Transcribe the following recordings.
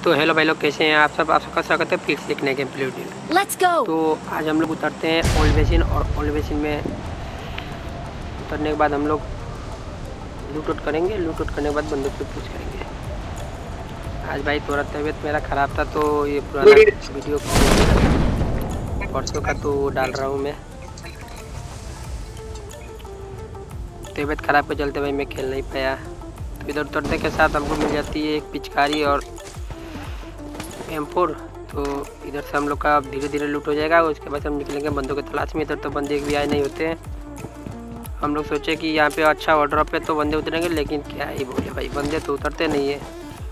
तो हेलो भाई लोग, कैसे हैं आप सब? आप सबका स्वागत है फिर से एक नए game play video. Let's go. तो आज हम लोग उतरते हैं ओल्ड बेसिन, और ओल्ड बेसिन में उतरने के बाद हम लोग लूट आउट करेंगे। लूट आउट करने के बाद बंदूक पे पूछ करेंगे। आज भाई थोड़ा तबीयत मेरा ख़राब था, तो ये पुराना वीडियो परसों का तो डाल रहा हूँ मैं। तबीयत ख़राब के चलते भाई मैं खेल नहीं पाया। तो इधर उतरने के साथ हमको मिल जाती है एक पिचकारी और M4। तो इधर से हम लोग का धीरे धीरे लूट हो जाएगा। उसके बाद हम निकलेंगे बंदों की तलाश में। इधर तो बंदे एक भी आए नहीं होते हैं। हम लोग सोचे कि यहाँ पे अच्छा ऑर्डर पे तो बंदे उतरेंगे, लेकिन क्या ही बोले भाई, बंदे तो उतरते नहीं है।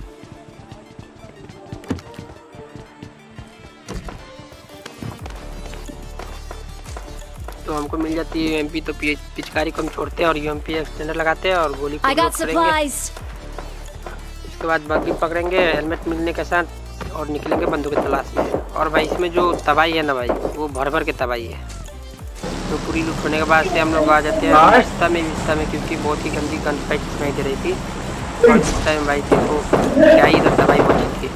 तो हमको मिल जाती है UMP, तो पिचकारी को हम छोड़ते हैं और UMP एक्सटेंडर लगाते हैं और गोली को लोड करेंगे। इसके बाद बग्गी पकड़ेंगे हेलमेट मिलने के साथ और निकलेंगे बंदों की तलाश में। और भाई इसमें जो तबाही है ना भाई, वो भर भर के तबाही है। तो पूरी लूट होने के बाद से हम लोग आ जाते हैं विस्ता में, क्योंकि बहुत ही गंदी गन फाइट सुनाई दे रही थी। और विस्ता में भाई देखो क्या ही इधर तबाही मची थी।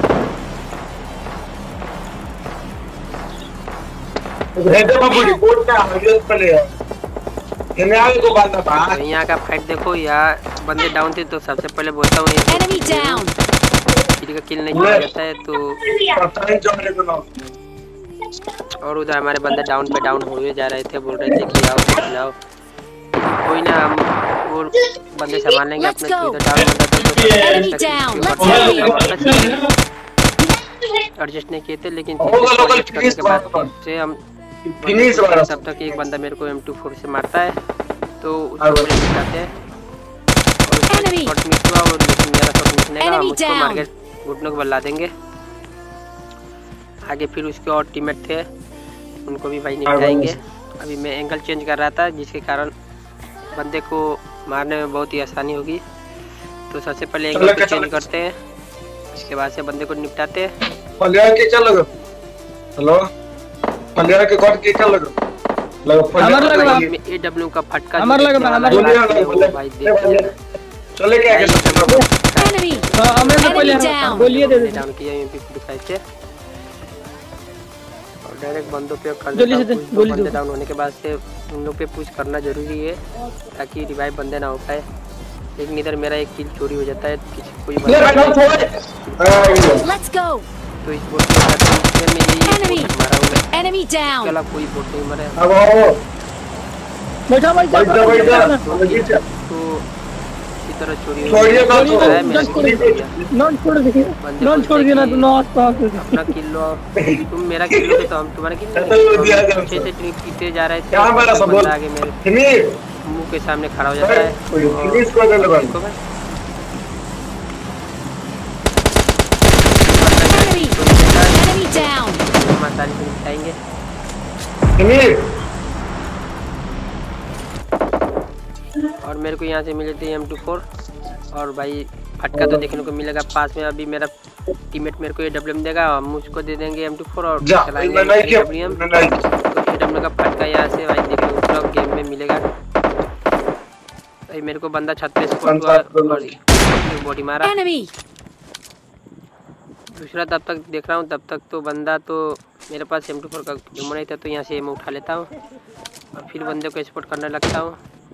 यहाँ का फाइट देखो, यहाँ बंदे डाउन थे। तो सबसे पहले बोलता हूँ किसी का किल नहीं किया जाता है। तो और उधर हमारे बंदे डाउन पे डाउन हुए जा रहे थे, बोल रहे थे कि आओ खिलाओ। कोई ना, हम वो बंदे संभाल लेंगे अपने। तो इधर डाउन बंदा एडजस्ट नहीं किए थे, लेकिन करने के बाद से हम तब तक एक बंदा मेरे को M24 से मारता है, तो उसको निकालते हैं। और शॉट मिस हुआ, और लेकिन मेरा शॉट मिस नहीं हुआ, हम उसको मार के घुटनों को बल्ला देंगे। आगे फिर उसके और टीममेट थे, उनको भी भाई निपटाएंगे। अभी मैं एंगल चेंज कर रहा था, जिसके कारण बंदे को मारने में बहुत ही आसानी होगी। तो सबसे पहले एंगल को चेंज करते हैं, उसके बाद से बंदे को निपटाते हैं। AW का फटका भाई डाउन किया और डायरेक्ट बंदों पे बंदे डाउन होने के बाद से उन लोग पे पुश करना जरूरी है, ताकि रिवाइव बंदे ना हो पाए। लेकिन इधर मेरा एक किल चोरी हो जाता है, किसी कोई तो इस बोट में यही मारा हूँ मैं। कोई बोट नहीं मरा है। तो इसी तरह चोरी हो अपना किल लो, तुम मेरा किल लो तो हम तुम्हारा किल। अच्छे से ट्रिप पीते जा रहे थे, बंदा आगे मेरे मुंह के सामने खड़ा हो जाता है। मसाले से निपटाएंगे। और मेरे को यहाँ से मिले थे M24 और भाई फटका तो देखने को मिलेगा पास में। अभी मेरा टीममेट मेरे को AWM देगा, हम उसको दे देंगे M24 और चलाएंगे AWM। तो AWM का फटका यहाँ से भाई देखने को पूरा गेम में मिलेगा। भाई मेरे को बंदा छत पे स्पॉट हुआ और बॉडी मारा। दूसरा तब तक देख रहा हूँ, तब तक तो बंदा तो मेरे पास M24 का जुम्मन नहीं था, तो यहाँ से एम उठा लेता हूँ और फिर बंदे को स्पॉट करने लगता हूँ।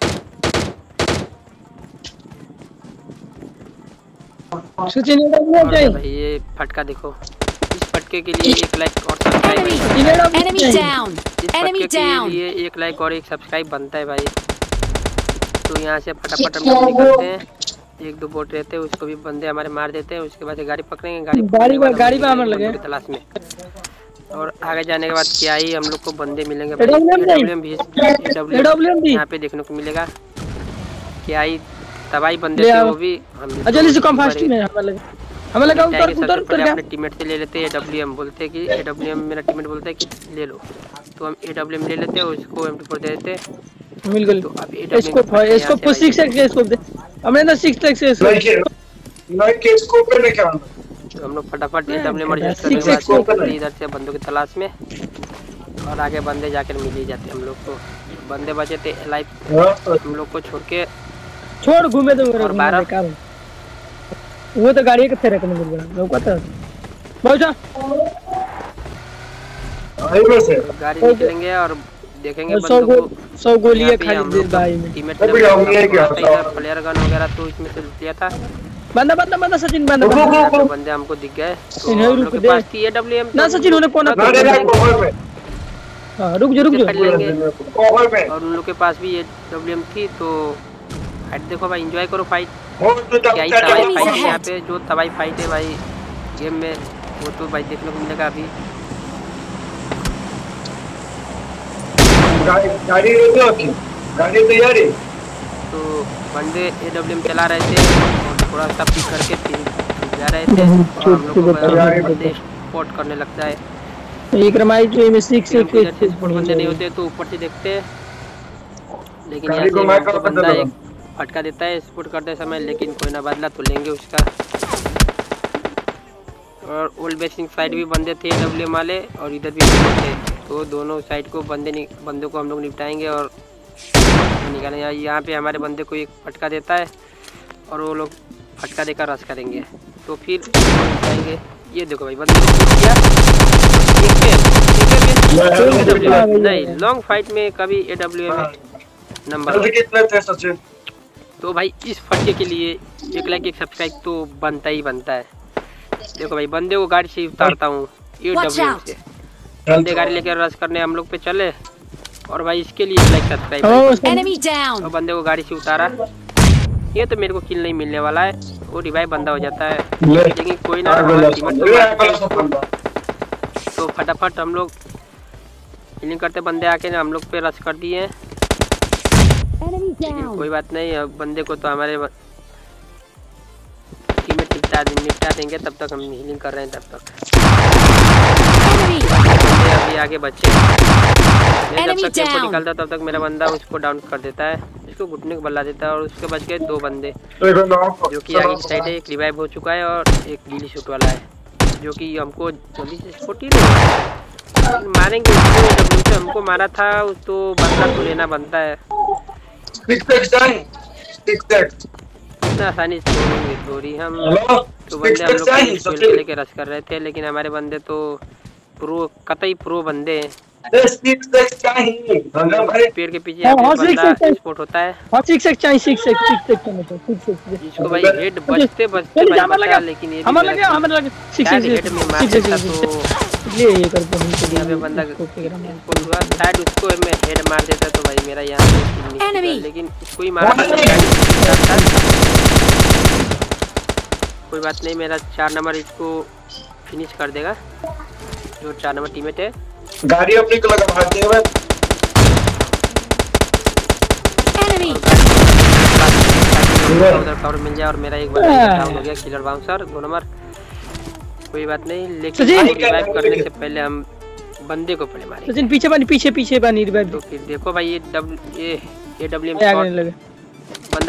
भाई ये फटका देखो, इस फटके के लिए 1 लाइक और सब्सक्राइब, इस फटके के लिए 1 लाइक और 1 सब्सक्राइब बनता है भाई। तो यहाँ से फटाफट हम लोग निकलते हैं। 1-2 बोट रहते हैं, उसको भी बंदे हमारे मार देते हैं। उसके बाद गाड़ी पकड़ेंगे, गाड़ी पे हमारे लगे तलाश में। और आगे जाने के बाद क्या ही हम लोग को बंदे मिलेंगे भाई। AWM भी यहाँ पे देखने को मिलेगा। क्या ही तबाही बंदे थे वो भी। हम अपने टीममेट से ले लेते हैं AWM, बोलते कि AWM मेरा टीममेट बोलता है कि ले लो, तो हम AWM ले लेते हैं, उसको M24 दे देते हैं। तो अब इसको 6x स्कोप दे, हमने ना 6x स्कोप पे क्या तो हम लोग फटाफट AWM एडजस्ट करने के बाद इधर से बंदों की तलाश में, और आगे बंदे जाकर मिल ही जाते हम लोग को। बंदे बचे थे लाइव हम लोग को छोड़ के, छोड़ घूमे तो और 12 वो तो गाड़ी के फेरे के मिल गया लौकता है बहुत जा हाईवे से गाड़ी निकलेंगे और देखेंगे 100 गोलियां खाली दे भाई में टीममेट ने प्लेयर गन वगैरह तो इसमें से लूट लिया था। बंदा सचिन बंदा बंदे हमको दिख गए तो हम लोग के पास थी एडब्ल्यूएम ना सचिन होने कोना हां रुक जा और उन लोग के पास भी एडब्ल्यूएम थी तो फाइट देखो भाई एंजॉय करो फाइट। क्या ही तबाही फाइट है यहाँ पे, जो तबाही फाइट है भाई गेम में वो तो भाई देखने को मिलेगा अभी। गाड़ी तैयार है तो बंदे एडब्ल्यूएम चला रहे थे और थोड़ा सा पिक करके फिर जा रहे थे और हम लोग को बंदे स्पॉट करने लगता है। एक रमाई जो में 6 बंदे नहीं होते तो ऊपर से देखते हैं, लेकिन यहाँ से हमको बंदा एक फटका देता है स्पॉट करते समय, लेकिन कोई ना बदला तो लेंगे उसका। और ओल्ड बेसिंग साइड भी बंदे थे एडब्ल्यूएम वाले और इधर भी बंदे थे, तो दोनों साइड को बंदे को हम लोग निपटाएंगे और निकालेंगे। यहाँ पे हमारे बंदे को एक फटका देता है और वो लोग फटका देकर रश करेंगे तो फिर जाएंगे। ये देखो भाई बंदे को किया नहीं, लॉन्ग फाइट में कभी एडब्ल्यूएम नंबर। तो भाई इस फटके के लिए एक लाइक एक सब्सक्राइब तो बनता ही बनता है। देखो भाई बंदे को गाड़ी से उतारता हूँ एडब्ल्यूएम से, बंदे गाड़ी लेकर रश करने हम लोग पे चले और भाई इसके लिए एक लाइक सब्सक्राइब। और बंदे को गाड़ी से उतारा, ये तो मेरे को किल नहीं मिलने वाला है, वो रिवाइव बंदा हो जाता है, लेकिन कोई ना तो फटाफट हम लोग हिलिंग करते बंदे आके हम लोग पे रश कर दिए। कोई बात नहीं, अब बंदे को तो हमारे टीम में निपटा देंगे, तब तक हम हीलिंग कर रहे हैं। तब तक अभी आगे बच्चे जब तक को निकलता तब तक मेरा बंदा उसको डाउन कर देता है, इसको घुटने को बल्ला देता है और उसके बच गए 2 बंदे जो कि आगे की साइड है। एक रिवाइव हो चुका है और एक गीली शूट वाला है जो कि हमको जल्दी से स्पॉट ही नहीं मारेंगे। उसको हमको मारा था तो बदला तो लेना बनता है। इतना आसानी से थोड़ी हम तो बंदे हम लोग लेके रश कर रहे थे, लेकिन हमारे बंदे तो प्रो कतई प्रो बंदे हैं। पेड़ के पीछे बंदा स्पॉट होता है जिसको भाई हेड बचते भाई लेकिन ये हेड में मार देता तो यहाँ पे बंदा शायद उसको मैं हेड मार देता तो भाई मेरा यहाँ पे, लेकिन इसको ही मारा। कोई बात नहीं, मेरा 4 नंबर इसको फिनिश कर देगा जो 4 नंबर टीममेट है। गाड़ी अपनी को लगा मारते हैं उधर कवर मिल जाए और मेरा एक बंदा डाउन हो गया किलर बाउंसर 2 नंबर। कोई बात नहीं, लेकिन रिवाइव करने से पहले हम बंदे को पहले मारेंगे। सचिन पीछे बनी रिवाइव। तो फिर देखो भाई ये एडब्ल्यूएम शॉट बंदा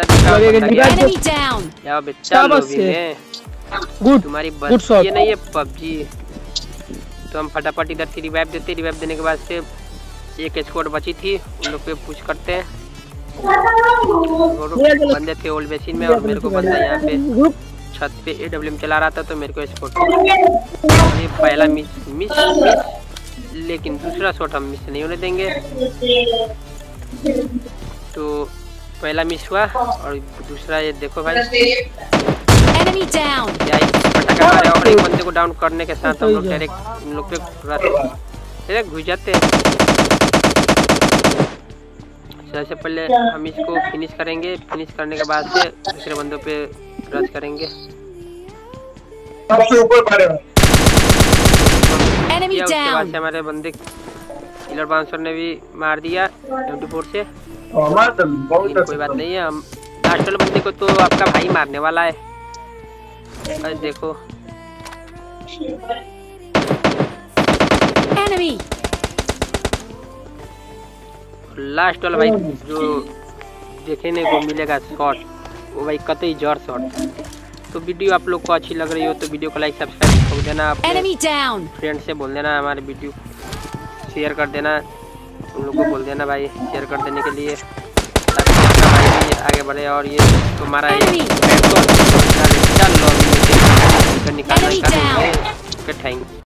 गुड तुम्हारी बस ये नहीं है पबजी। तो हम फटाफट इधर से रिवाइव देते, रिवाइव देने के बाद से एक स्क्वाड बची थी उन लोग पे पुश करते हैं। बंदे थे ओल्ड बेसिन में और मेरे को बंदा यहाँ पे छत पे एडब्ल्यूएम चला रहा था तो मेरे को स्क्वाड ये पहला मिस लेकिन दूसरा शॉट हम मिस नहीं होने देंगे। तो पहला मिस हुआ और दूसरा ये देखो भाई पटाखा मारे और एक बंदे को डाउन करने के साथ हम लोग डायरेक्ट इन लोग पे घुस जाते हैं। सबसे पहले हम इसको फिनिश करेंगे, फिनिश करने के बाद से दूसरे बंदों पे रश करेंगे। सबसे ऊपर मारे उसके बाद से हमारे बंदे किलर बाउंसर ने भी मार दिया M24 से। कोई बात नहीं है, हम लास्ट वाले बंदे को तो आपका भाई मारने वाला है। देखो लास्ट वाला भाई जो देखने को मिलेगा शॉट वो भाई कतई जोर शॉट। तो वीडियो आप लोग को अच्छी लग रही हो तो वीडियो को लाइक सब्सक्राइब कर देना, फ्रेंड से बोल देना हमारे वीडियो शेयर कर देना, उन लोग को बोल देना भाई शेयर कर देने के लिए ताकि आपका भाई भी आगे बढ़े। और ये तुम्हारा चल लो निकालना Enemy कर down. Okay thank